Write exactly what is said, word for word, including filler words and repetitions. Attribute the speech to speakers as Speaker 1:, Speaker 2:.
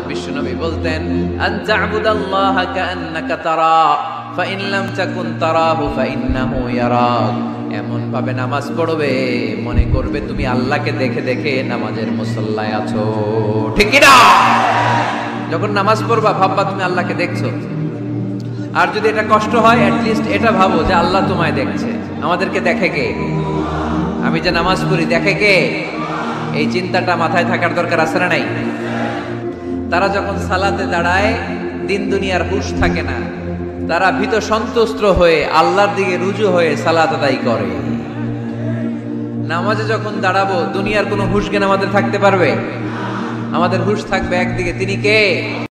Speaker 1: বিশ্বনবী বলতেন আনতা আবুদাল্লাহা কাআন্নাকা তারা ফাইন লাম তাকুন তারাহু ফাইন্নাহু ইয়ারাক। এমন ভাবে নামাজ পড়বে মনে করবে তুমি আল্লাহকে দেখে দেখে নামাজের মুসল্লায় আছো, ঠিক কি না? যখন নামাজ পড়বা ভাববা তুমি আল্লাহকে দেখছো। আর যদি এটা কষ্ট হয় অ্যাট লিস্ট এটা ভাবো যে আল্লাহ তোমায় দেখছে। আমাদেরকে দেখে কে? আমি যে নামাজ পড়ি দেখে কে? এই চিন্তাটা মাথায় থাকার দরকার আছে না নাই? তারা যখন সালাতে দাঁড়ায় দিন দুনিয়ার হুঁশ থাকে না, তারা ভীত সন্ত্রস্ত হয়ে আল্লাহর দিকে রুজু হয়ে সালাত আদায় করে। নামাজে যখন দাঁড়াবো দুনিয়ার কোনো হুঁশ জ্ঞান আমাদের থাকতে পারবে? আমাদের হুঁশ থাকবে একদিকে, তিনি কে?